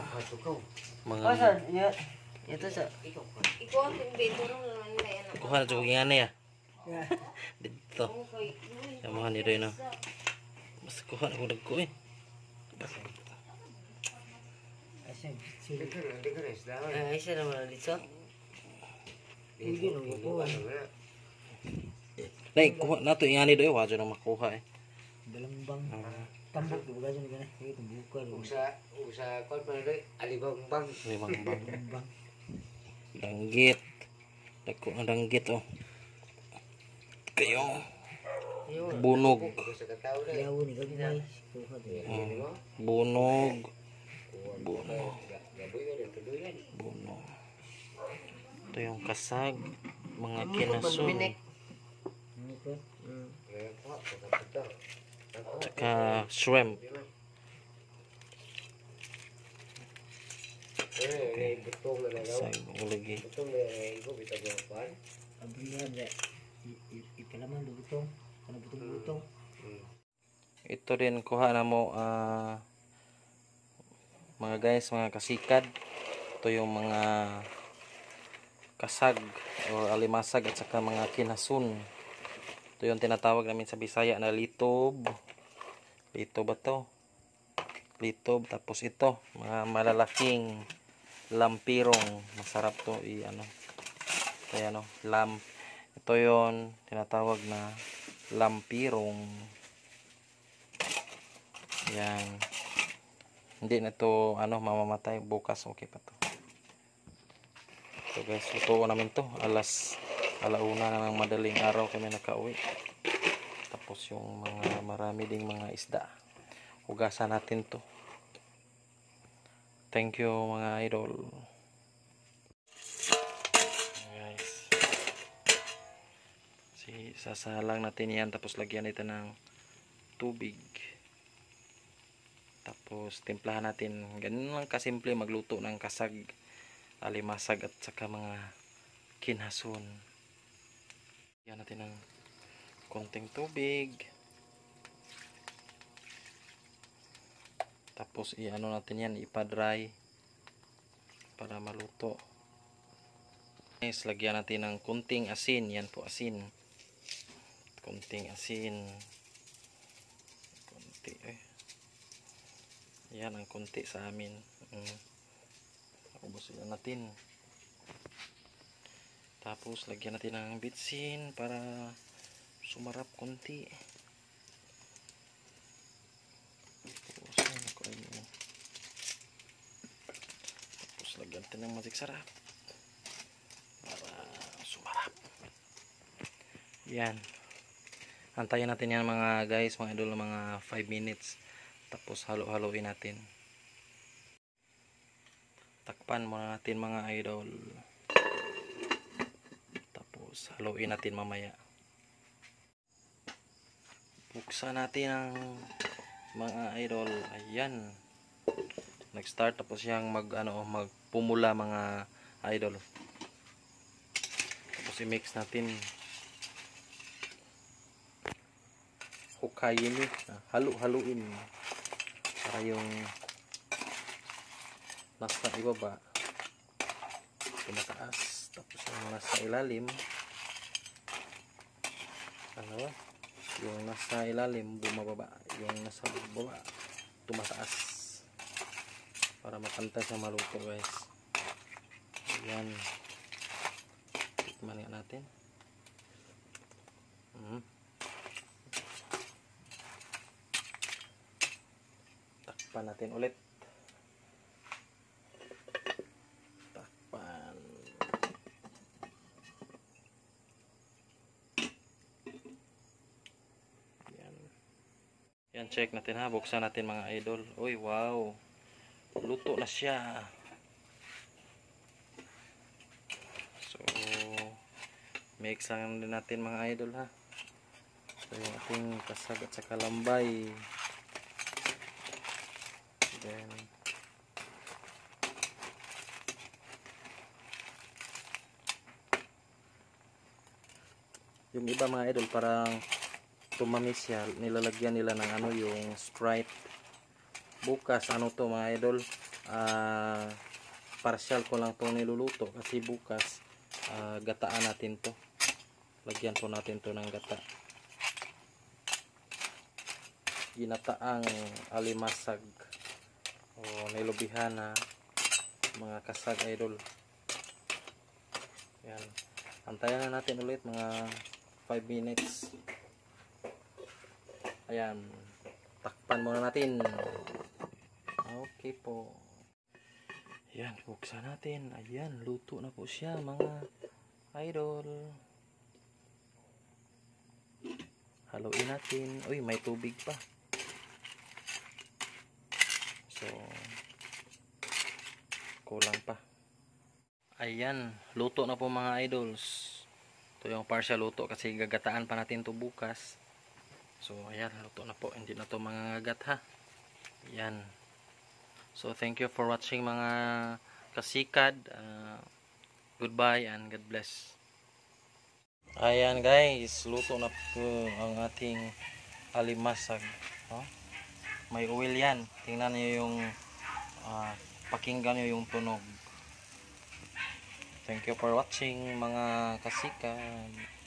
Mga Ya. Ito sa. Ikaw ang timbito nung naman na yan. kuha na jogging ya. Dito. Yamuhan ni Reno. Mas kuha na ko dagko eh. Isa naman dito. Hindi na makuha. Nay, kuha na to ingani do wa jud na makuha eh. Dalambang. Tambok di ba ganyan ganyan. Ito buka. Usa kon pa rin alibang-bang. Bang. Danggit. Dagko na danggit oh. Kayo. Bunog. Sa kataw na. Yawo ni gagmay. Kuha din. Bunog. Gaboy ka rin, tuloy yan. Bunog. Ito yung kasag. Mga kinasun. Ano ko? Kaya po, pagkapunta. Tsaka shrimp. Butong na nalaw. Kasag. Ulagi. Butong na ibo, bitag yung pan. Abrihan ya. Ipalaman do butong. Ano butong-butong. Ito din kuha na mo mga guys, mga kasikad. Ito yung mga kasag o alimasag at saka mga kinasun. Ito yung tinatawag namin sa Bisaya na litob. Litob ba to? Litob. Tapos ito, mga malalaking lampirong. Masarap to i-ano. Kaya ano, ito yon tinatawag na lampirong. Yan. Hindi na to ano mamamatay bukas, okay pa to. So guys, luto namin to alauna na ng madaling araw kami nakauwi. Tapos yung mga marami ding mga isda. Hugasan natin to. Thank you mga idol. Guys. Sasalang natin yan tapos lagyan ito ng tubig. Tapos timplahan natin. Ganun lang kasimple magluto ng kasag, alimasag at saka mga kinasun. Lagyan natin ng konting tubig. Tapos i-ano natin yan, ipa-dry para maluto. Next, lagyan natin ng konting asin. Yan po asin. Konting asin. Konti yan ang konti sa amin. Ubusin natin. Tapos lagyan natin ng bitsin para sumarap konti. Tapos lagyan natin ng magic sarap para sumarap. Yan. Antayin natin yan mga guys, mga idol, mga 5 minutes. Tapos halo-haloin natin. Takpan muna natin mga idol. Tapos haluin natin mamaya. Buksan natin ang mga idol. Ayan. Nag-start tapos siyang magpumula mga idol. Tapos i-mix natin. Hukayin halu-haluin para yung nasa ibaba tumataas, tapos yung nasa ilalim yung nasa ilalim bumababa, yung nasa baba tumataas para mapantay sa maluto guys. Ayan, tikman nga natin. Takpan natin ulit. Takpan. Yan, check natin ha. Buksan natin mga idol. Uy, wow. Luto na siya. So, mix lang din natin mga idol ha. So, yung ating kasag at saka lambay. Then, yung iba mga idol parang tumamis siya, nilalagyan nila ng yung Sprite. Bukas to mga idol, partial ko lang to niluluto kasi bukas gataan natin to. Lagyan po natin to ng gata. Ginataang alimasag o nilubihan na mga kasag idol. Yan. Antayan na natin ulit mga 5 minutes. Ayan. Takpan muna natin. Okay po. Ayan, buksan natin. Ayan, luto na po siya mga idol. Haluin natin. Uy, may tubig pa. So, kulang pa. Ayan, luto na po mga idols. Ito yung partial luto kasi gagataan pa natin to bukas. So, ayan, luto na po. Hindi na to mangangagat ha. Ayan. So, thank you for watching mga kasikad. Goodbye and God bless. Ayan guys, luto na po ang ating alimasag. Oh, may oil yan. Tingnan niyo yung pakinggan niyo yung tunog. Thank you for watching mga kasikad.